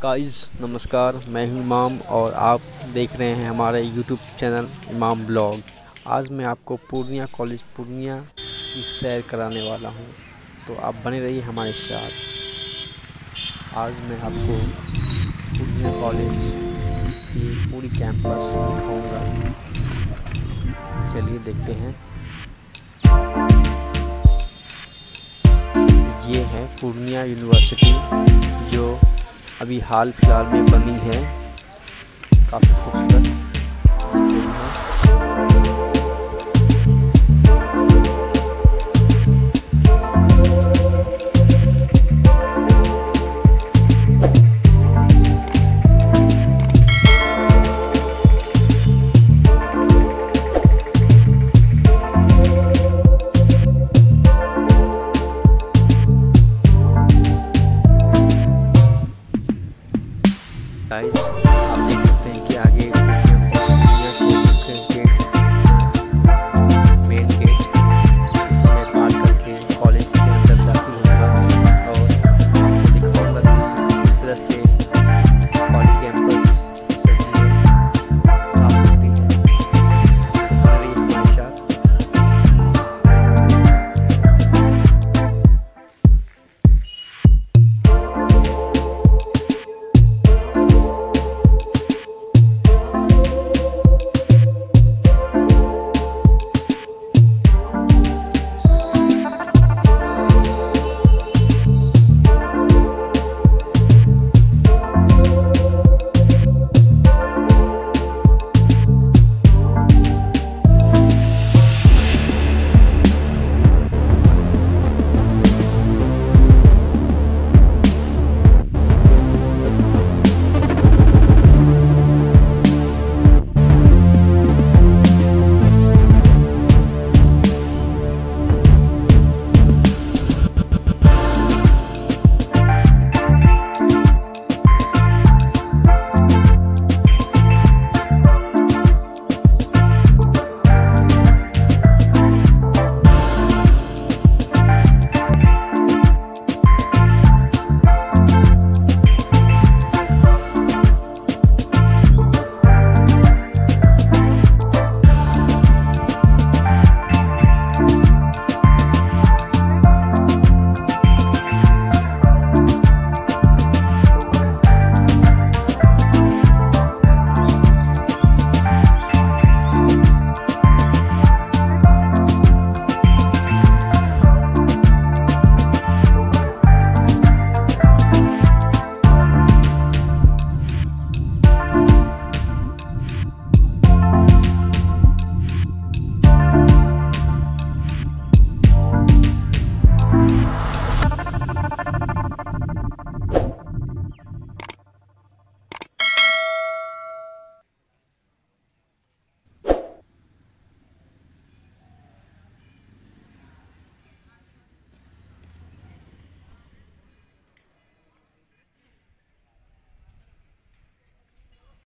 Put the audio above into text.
Guys नमस्कार, मैं हूं इमाम और आप देख रहे हैं हमारे यूट्यूब चैनल इमाम ब्लॉग। आज मैं आपको पूर्णिया कॉलेज पूर्णिया की सैर कराने वाला हूं, तो आप बने रहिए हमारे साथ। आज मैं आपको पूर्णिया कॉलेज की पूरी कैंपस दिखाऊंगा। चलिए देखते हैं। ये है पूर्णिया यूनिवर्सिटी जो अभी हाल फिलहाल में बनी है। काफ़ी खूबसूरत दिख रही है। गाइस